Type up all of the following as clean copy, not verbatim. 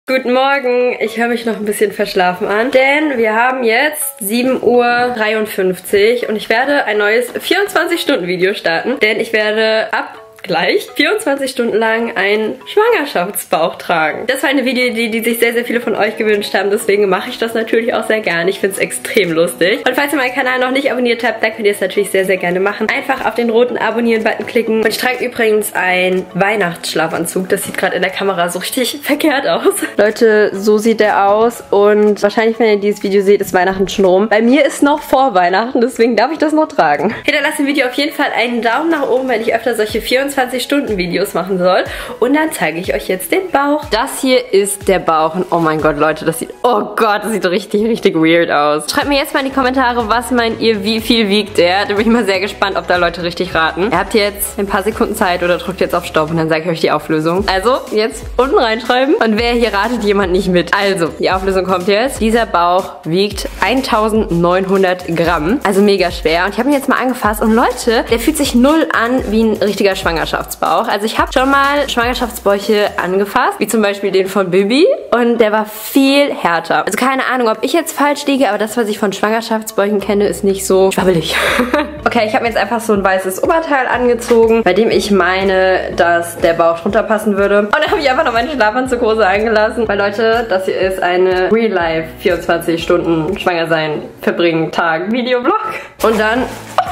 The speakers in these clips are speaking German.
Guten Morgen, ich höre mich noch ein bisschen verschlafen an, denn wir haben jetzt 7:53 Uhr und ich werde ein neues 24-Stunden-Video starten, denn ich werde ab gleich 24 Stunden lang einen Schwangerschaftsbauch tragen. Das war eine Videoidee, die sich sehr, sehr viele von euch gewünscht haben, deswegen mache ich das natürlich auch sehr gerne. Ich finde es extrem lustig. Und falls ihr meinen Kanal noch nicht abonniert habt, dann könnt ihr es natürlich sehr, sehr gerne machen. Einfach auf den roten Abonnieren-Button klicken. Und ich trage übrigens einen Weihnachtsschlafanzug. Das sieht gerade in der Kamera so richtig verkehrt aus. Leute, so sieht der aus und wahrscheinlich, wenn ihr dieses Video seht, ist Weihnachten schon rum. Bei mir ist noch vor Weihnachten, deswegen darf ich das noch tragen. Hinterlasst dem Video auf jeden Fall einen Daumen nach oben, wenn ich öfter solche 24-Stunden-Videos machen soll. Und dann zeige ich euch jetzt den Bauch. Das hier ist der Bauch. Und oh mein Gott, Leute, das sieht... Oh Gott, das sieht richtig, richtig weird aus. Schreibt mir jetzt mal in die Kommentare, was meint ihr, wie viel wiegt der? Da bin ich mal sehr gespannt, ob da Leute richtig raten. Ihr habt jetzt ein paar Sekunden Zeit oder drückt jetzt auf Stopp und dann sage ich euch die Auflösung. Also, jetzt unten reinschreiben. Und wer hier ratet, jemand nicht mit. Also, die Auflösung kommt jetzt. Dieser Bauch wiegt 1900 Gramm. Also mega schwer. Und ich habe ihn jetzt mal angefasst. Und Leute, der fühlt sich null an wie ein richtiger Schwangerschaftsbauch. Also ich habe schon mal Schwangerschaftsbäuche angefasst, wie zum Beispiel den von Bibi, und der war viel härter. Also keine Ahnung, ob ich jetzt falsch liege, aber das, was ich von Schwangerschaftsbäuchen kenne, ist nicht so schwabbelig. Okay, ich habe mir jetzt einfach so ein weißes Oberteil angezogen, bei dem ich meine, dass der Bauch drunter passen würde. Und dann habe ich einfach noch meine Schlafanzughose eingelassen, weil Leute, das hier ist eine Real-Life 24 Stunden schwanger sein, verbringen, Tag, Videoblog. Und dann...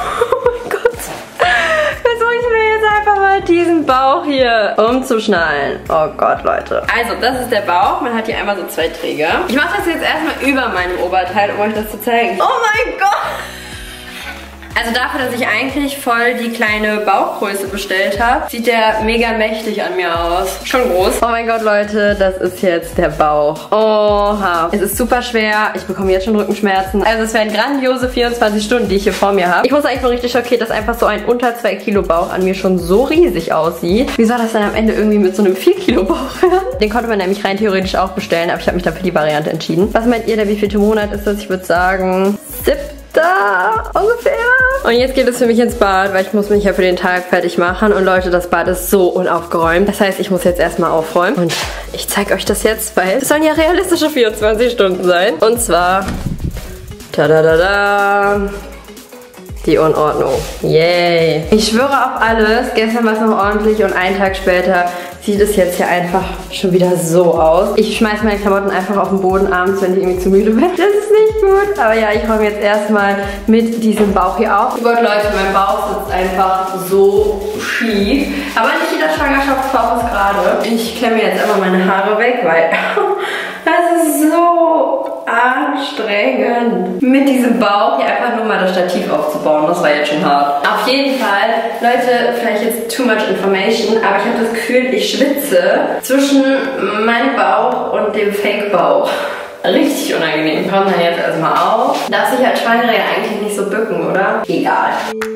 versuche ich mir jetzt einfach mal diesen Bauch hier umzuschnallen. Oh Gott, Leute. Also, das ist der Bauch. Man hat hier einmal so zwei Träger. Ich mache das jetzt erstmal über meinem Oberteil, um euch das zu zeigen. Oh mein Gott! Also dafür, dass ich eigentlich voll die kleine Bauchgröße bestellt habe, sieht der mega mächtig an mir aus. Schon groß. Oh mein Gott, Leute, das ist jetzt der Bauch. Oha. Es ist super schwer. Ich bekomme jetzt schon Rückenschmerzen. Also es wären grandiose 24 Stunden, die ich hier vor mir habe. Ich muss eigentlich mal richtig schockiert, dass einfach so ein unter 2 Kilo Bauch an mir schon so riesig aussieht. Wie soll das dann am Ende irgendwie mit so einem 4 Kilo Bauch werden? Den konnte man nämlich rein theoretisch auch bestellen, aber ich habe mich dann für die Variante entschieden. Was meint ihr, der wievielte Monat ist das? Ich würde sagen 7. Da ungefähr. Und jetzt geht es für mich ins Bad, weil ich muss mich ja für den Tag fertig machen. Und Leute, das Bad ist so unaufgeräumt. Das heißt, ich muss jetzt erstmal aufräumen. Und ich zeige euch das jetzt, weil es sollen ja realistische 24 Stunden sein. Und zwar... Tada-da-da! Die Unordnung. Yay! Ich schwöre auf alles. Gestern war es noch ordentlich und einen Tag später sieht es jetzt hier einfach schon wieder so aus. Ich schmeiße meine Klamotten einfach auf den Boden abends, wenn ich irgendwie zu müde bin. Das ist nicht gut. Aber ja, ich räume jetzt erstmal mit diesem Bauch hier auf. Oh Gott, Leute, mein Bauch sitzt einfach so schief. Aber nicht jeder Schwangerschaftsbauch ist gerade. Ich klemme jetzt einfach meine Haare weg, weil das ist so anstrengend. Mit diesem Bauch hier einfach nur mal das Stativ aufzubauen, das war jetzt schon hart. Auf jeden Fall, Leute, vielleicht jetzt too much information, aber ich habe das Gefühl, ich schwitze zwischen meinem Bauch und dem Fake-Bauch. Richtig unangenehm. Ich komme dann jetzt erstmal auf. Darf sich als Schwangere ja eigentlich nicht so bücken, oder? Egal.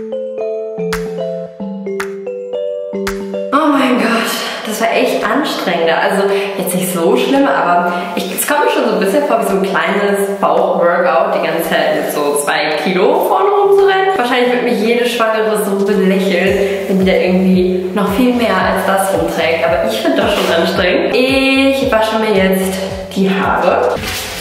Oh mein Gott. Das war echt anstrengender. Also jetzt nicht so schlimm, aber es kommt mir schon so ein bisschen vor wie so ein kleines Bauch-Workout, die ganze Zeit mit so 2 Kilo vorne rumzurennen. Wahrscheinlich wird mich jede Schwangere so belächeln, wenn die da irgendwie noch viel mehr als das rumträgt. Aber ich finde das schon anstrengend. Ich wasche mir jetzt die Haare.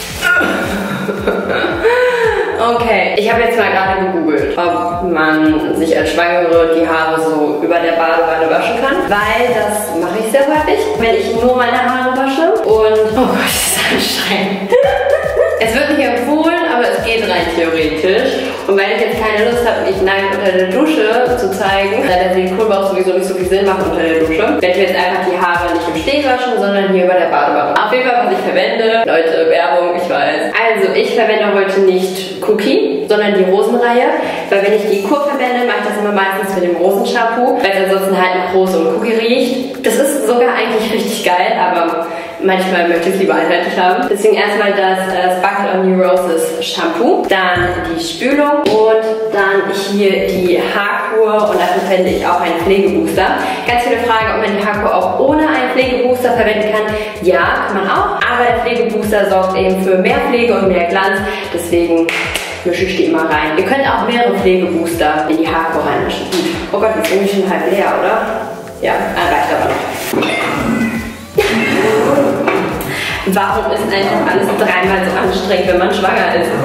Okay, ich habe jetzt mal gerade gegoogelt, ob man sich als Schwangere die Haare so über der Badewanne waschen kann, weil das mache ich sehr häufig, wenn ich nur meine Haare wasche und oh Gott, das ist anstrengend. Es wird nicht empfohlen, aber es geht rein theoretisch. Und wenn ich jetzt keine Lust habe, mich nackt unter der Dusche zu zeigen, da der Silikonbauch sowieso nicht so viel Sinn macht unter der Dusche, werde ich jetzt einfach die Haare nicht im Stehen waschen, sondern hier über der Badewanne. Auf jeden Fall, was ich verwende, Leute, Werbung, ich weiß. Also, ich verwende heute nicht Cookie, sondern die Rosenreihe, weil wenn ich die Kur verwende, mache ich das immer meistens mit dem Rosenshampoo, weil es ansonsten halt nach Rose und Cookie riecht. Das ist sogar eigentlich richtig geil, aber manchmal möchte ich es lieber einheitlich haben. Deswegen erstmal das Sparkle on New Roses Shampoo, dann die Spülung und dann hier die Haarkur und dafür verwende ich auch einen Pflegebooster. Ganz viele Fragen, ob man die Haarkur auch ohne einen Pflegebooster verwenden kann. Ja, kann man auch, aber der Pflegebooster sorgt eben für mehr Pflege und mehr Glanz, deswegen mische ich die immer rein. Ihr könnt auch mehrere Pflegebooster in die Haarkur reinmischen. Oh Gott, die ist irgendwie schon halb leer, oder? Ja, reicht aber noch. Warum ist einfach alles dreimal so anstrengend, wenn man schwanger ist?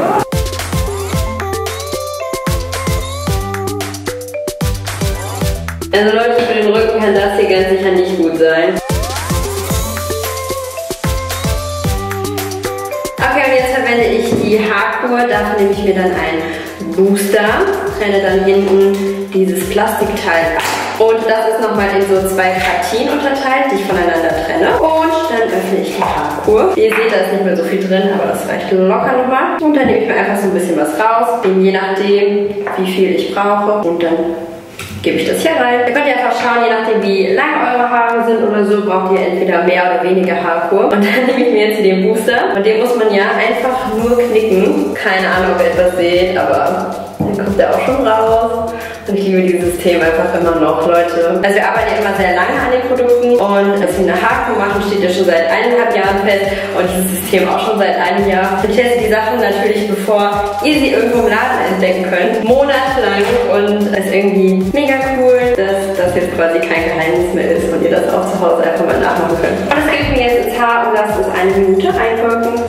Also Leute, für den Rücken kann das hier ganz sicher nicht gut sein. Okay, und jetzt verwende ich die Haarkur. Dafür nehme ich mir dann einen Booster, trenne dann hinten dieses Plastikteil ab. Und das ist nochmal in so 2 Partien unterteilt, die ich voneinander trenne. Und dann öffne ich die Haarkur. Wie ihr seht, da ist nicht mehr so viel drin, aber das reicht locker nochmal. Und dann nehme ich mir einfach so ein bisschen was raus, je nachdem, wie viel ich brauche. Und dann gebe ich das hier rein. Ihr könnt ja einfach schauen, je nachdem wie lang eure Haare sind oder so, braucht ihr entweder mehr oder weniger Haarkur. Und dann nehme ich mir jetzt hier den Booster. Und den muss man ja einfach nur knicken. Keine Ahnung, ob ihr etwas seht, aber dann kommt der auch schon raus. Und ich liebe dieses System einfach immer noch, Leute. Also wir arbeiten ja immer sehr lange an den Produkten und dass wir eine Haarkur machen, steht ja schon seit 1,5 Jahren fest und dieses System auch schon seit einem Jahr. Ich teste die Sachen natürlich, bevor ihr sie irgendwo im Laden entdecken könnt, monatelang, und es ist irgendwie mega cool, dass das jetzt quasi kein Geheimnis mehr ist und ihr das auch zu Hause einfach mal nachmachen könnt. Und das gebe ich mir jetzt ins Haar und lasst es 1 Minute einwirken.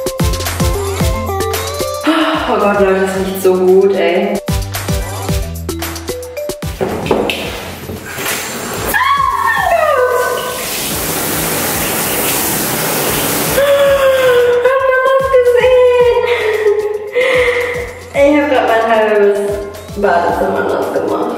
Oh Gott, Leute, das riecht so gut, ey. Ich habe gerade mein halbes Badezimmer nass gemacht.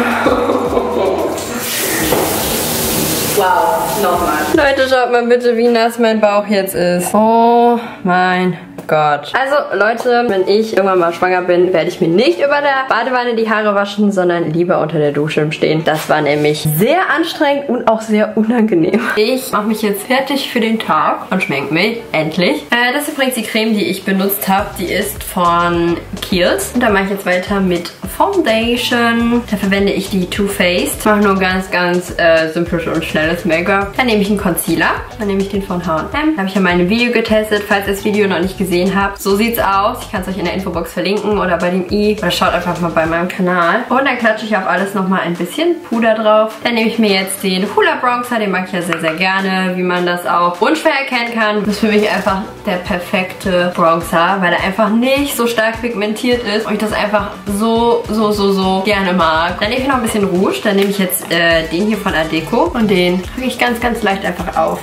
Wow, nochmal. Leute, schaut mal bitte, wie nass mein Bauch jetzt ist. Oh mein Gott. Also Leute, wenn ich irgendwann mal schwanger bin, werde ich mir nicht über der Badewanne die Haare waschen, sondern lieber unter der Dusche stehen. Das war nämlich sehr anstrengend und auch sehr unangenehm. Ich mache mich jetzt fertig für den Tag und schminke mich. Endlich. Das ist übrigens die Creme, die ich benutzt habe. Die ist von Kiehl's. Und da mache ich jetzt weiter mit Foundation. Da verwende ich die Too Faced. Ich mache nur ganz simples und schnelles Make-up. Dann nehme ich einen Concealer. Dann nehme ich den von H&M. Da habe ich ja mal ein Video getestet, falls ihr das Video noch nicht gesehen habt. So sieht's aus. Ich kann es euch in der Infobox verlinken oder bei dem i. Oder schaut einfach mal bei meinem Kanal. Und dann klatsche ich auf alles nochmal ein bisschen Puder drauf. Dann nehme ich mir jetzt den Hoola Bronzer. Den mag ich ja sehr, sehr gerne. Wie man das auch unschwer erkennen kann. Das ist für mich einfach der perfekte Bronzer, weil er einfach nicht so stark pigmentiert ist und ich das einfach so gerne mag. Dann nehme ich noch ein bisschen Rouge. Dann nehme ich jetzt den hier von Adecco und den trage ich ganz leicht einfach auf.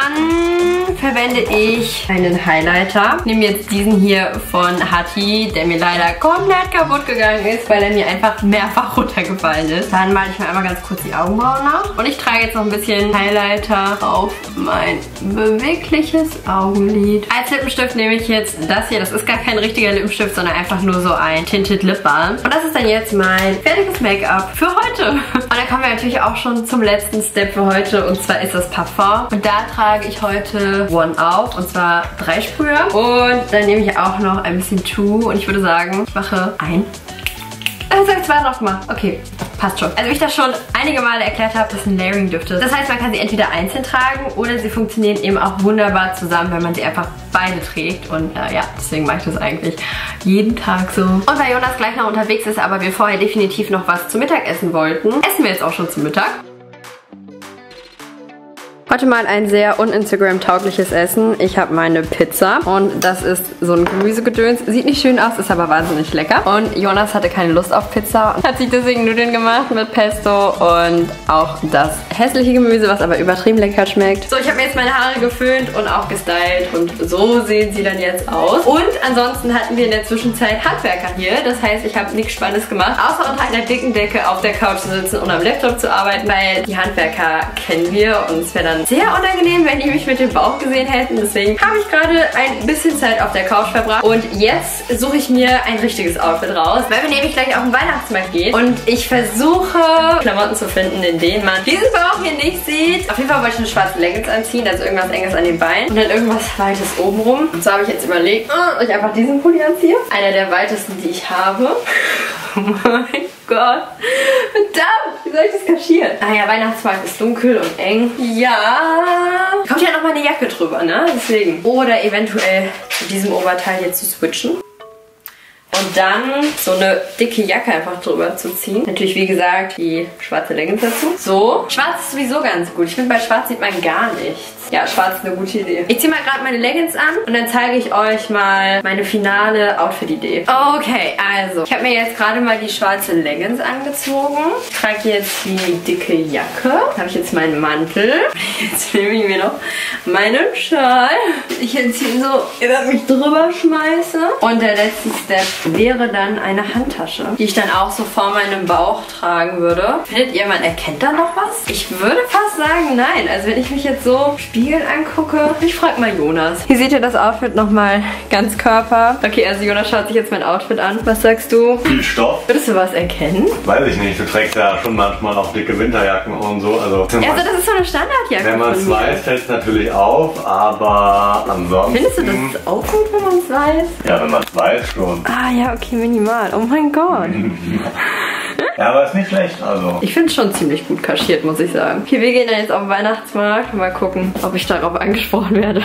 Dann verwende ich einen Highlighter. Ich nehme jetzt diesen hier von Hatti, der mir leider komplett kaputt gegangen ist, weil er mir einfach mehrfach runtergefallen ist. Dann male ich mir einmal ganz kurz die Augenbrauen nach. Und ich trage jetzt noch ein bisschen Highlighter auf mein bewegliches Augenlid. Als Lippenstift nehme ich jetzt das hier. Das ist gar kein richtiger Lippenstift, sondern einfach nur so ein Tinted Lip Balm. Und das ist dann jetzt mein fertiges Make-up für heute. Und dann kommen wir natürlich auch schon zum letzten Step für heute. Und zwar ist das Parfum. Und da trage ich heute One auf. Und zwar 3 Sprüher. Und dann nehme ich auch noch ein bisschen Two. Und ich würde sagen, ich mache ein. Also 2 drauf gemacht. Okay, passt schon. Also wie ich das schon einige Male erklärt habe, das sind Layering-Düfte. Das heißt, man kann sie entweder einzeln tragen oder sie funktionieren eben auch wunderbar zusammen, wenn man sie einfach beide trägt. Und ja, deswegen mache ich das eigentlich jeden Tag so. Und weil Jonas gleich noch unterwegs ist, aber wir vorher definitiv noch was zum Mittag essen wollten, essen wir jetzt auch schon zum Mittag. Heute mal ein sehr un-Instagram-taugliches Essen. Ich habe meine Pizza und das ist so ein Gemüsegedöns. Sieht nicht schön aus, ist aber wahnsinnig lecker. Und Jonas hatte keine Lust auf Pizza und hat sich deswegen Nudeln gemacht mit Pesto und auch das hässliche Gemüse, was aber übertrieben lecker schmeckt. So, ich habe mir jetzt meine Haare geföhnt und auch gestylt und so sehen sie dann jetzt aus. Und ansonsten hatten wir in der Zwischenzeit Handwerker hier. Das heißt, ich habe nichts Spannendes gemacht, außer unter einer dicken Decke auf der Couch zu sitzen und am Laptop zu arbeiten, weil die Handwerker kennen wir und es wäre dann sehr unangenehm, wenn die mich mit dem Bauch gesehen hätten. Deswegen habe ich gerade ein bisschen Zeit auf der Couch verbracht. Und jetzt suche ich mir ein richtiges Outfit raus, weil wir nämlich gleich auf den Weihnachtsmarkt gehen. Und ich versuche, Klamotten zu finden, in denen man diesen Bauch hier nicht sieht. Auf jeden Fall wollte ich eine schwarze Leggings anziehen, also irgendwas Enges an den Beinen. Und dann irgendwas Weites obenrum. Und so habe ich jetzt überlegt, ob ich einfach diesen Pulli anziehe. Einer der weitesten, die ich habe. Oh mein Gott. Verdammt, wie soll ich das kaschieren? Ah ja, Weihnachtsmarkt ist dunkel und eng. Ja. Kommt ja noch mal eine Jacke drüber, ne? Deswegen. Oder eventuell zu diesem Oberteil hier zu switchen. Und dann so eine dicke Jacke einfach drüber zu ziehen. Natürlich, wie gesagt, die schwarze Leggings dazu. So. Schwarz ist sowieso ganz gut. Ich finde, bei Schwarz sieht man gar nichts. Ja, schwarz ist eine gute Idee. Ich ziehe mal gerade meine Leggings an und dann zeige ich euch mal meine finale Outfit-Idee. Okay, also, ich habe mir jetzt gerade mal die schwarze Leggings angezogen. Ich trage jetzt die dicke Jacke. Habe ich jetzt meinen Mantel. Jetzt nehme ich mir noch meinen Schal. Ich jetzt hier so über mich drüber schmeiße. Und der letzte Step wäre dann eine Handtasche, die ich dann auch so vor meinem Bauch tragen würde. Findet ihr, man erkennt da noch was? Ich würde fast sagen, nein. Also wenn ich mich jetzt so im Spiegel angucke, ich frage mal Jonas. Hier seht ihr das Outfit nochmal ganz Körper. Okay, also Jonas schaut sich jetzt mein Outfit an. Was sagst du? Viel Stoff. Würdest du was erkennen? Weiß ich nicht. Du trägst ja schon manchmal auch dicke Winterjacken und so. Also das ist so eine Standardjacke. Wenn man es weiß, fällt es natürlich auf, aber ansonsten... Findest du das auch gut, wenn man es weiß? Ja, wenn man es weiß schon. Ah ja, okay, minimal. Oh mein Gott. Ja, aber ist nicht schlecht, also. Ich finde es schon ziemlich gut kaschiert, muss ich sagen. Okay, wir gehen dann jetzt auf den Weihnachtsmarkt. Mal gucken, ob ich darauf angesprochen werde.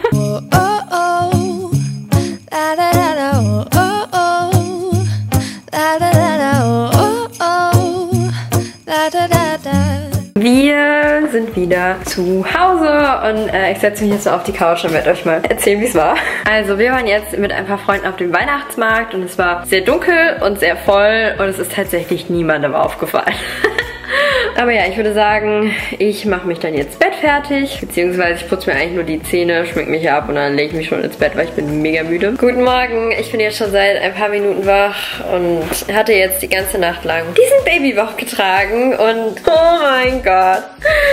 Wir sind wieder zu Hause und ich setze mich jetzt so auf die Couch und werde euch mal erzählen, wie es war. Also wir waren jetzt mit ein paar Freunden auf dem Weihnachtsmarkt und es war sehr dunkel und sehr voll und es ist tatsächlich niemandem aufgefallen. Aber ja, ich würde sagen, ich mache mich dann jetzt bettfertig, beziehungsweise ich putze mir eigentlich nur die Zähne, schmink mich ab und dann lege ich mich schon ins Bett, weil ich bin mega müde. Guten Morgen, ich bin jetzt schon seit ein paar Minuten wach und hatte jetzt die ganze Nacht lang diesen Babybauch getragen und oh mein Gott.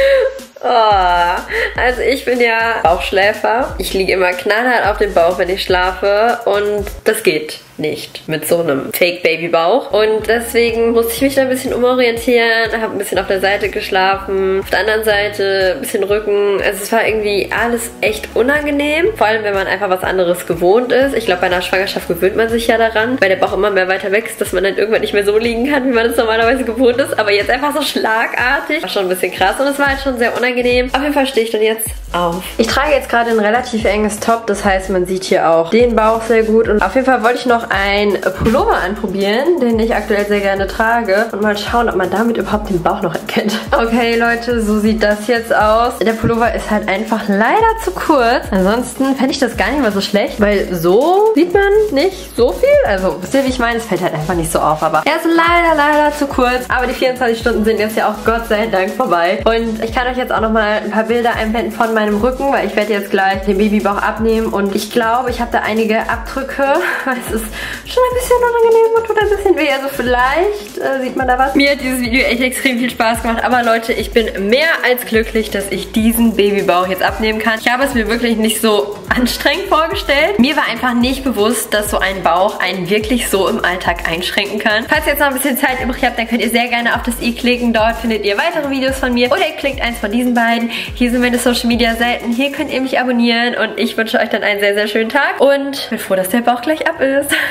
Oh, also ich bin ja Bauchschläfer. Ich liege immer knallhart auf dem Bauch, wenn ich schlafe und das geht nicht mit so einem Fake-Baby-Bauch. Und deswegen musste ich mich da ein bisschen umorientieren, habe ein bisschen auf der Seite geschlafen, auf der anderen Seite ein bisschen Rücken. Also es war irgendwie alles echt unangenehm, vor allem wenn man einfach was anderes gewohnt ist. Ich glaube, bei einer Schwangerschaft gewöhnt man sich ja daran, weil der Bauch immer mehr weiter wächst, dass man dann irgendwann nicht mehr so liegen kann, wie man es normalerweise gewohnt ist. Aber jetzt einfach so schlagartig. War schon ein bisschen krass und es war halt schon sehr unangenehm. Auf jeden Fall stehe ich dann jetzt auf. Ich trage jetzt gerade ein relativ enges Top, das heißt, man sieht hier auch den Bauch sehr gut. Und auf jeden Fall wollte ich noch ein Pullover anprobieren, den ich aktuell sehr gerne trage. Und mal schauen, ob man damit überhaupt den Bauch noch erkennt. Okay, Leute, so sieht das jetzt aus. Der Pullover ist halt einfach leider zu kurz. Ansonsten fände ich das gar nicht mal so schlecht, weil so sieht man nicht so viel. Also, wisst ihr, wie ich meine? Es fällt halt einfach nicht so auf. Aber er ist leider zu kurz. Aber die 24 Stunden sind jetzt ja auch Gott sei Dank vorbei. Und ich kann euch jetzt auch nochmal ein paar Bilder einblenden von meinem Rücken, weil ich werde jetzt gleich den Babybauch abnehmen. Und ich glaube, ich habe da einige Abdrücke. Es ist schon ein bisschen unangenehm und tut ein bisschen weh. Also vielleicht sieht man da was. Mir hat dieses Video echt extrem viel Spaß gemacht. Aber Leute, ich bin mehr als glücklich, dass ich diesen Babybauch jetzt abnehmen kann. Ich habe es mir wirklich nicht so anstrengend vorgestellt. Mir war einfach nicht bewusst, dass so ein Bauch einen wirklich so im Alltag einschränken kann. Falls ihr jetzt noch ein bisschen Zeit übrig habt, dann könnt ihr sehr gerne auf das i klicken. Dort findet ihr weitere Videos von mir. Oder ihr klickt eins von diesen beiden. Hier sind meine Social Media Seiten. Hier könnt ihr mich abonnieren. Und ich wünsche euch dann einen sehr, sehr schönen Tag. Und bin froh, dass der Bauch gleich ab ist.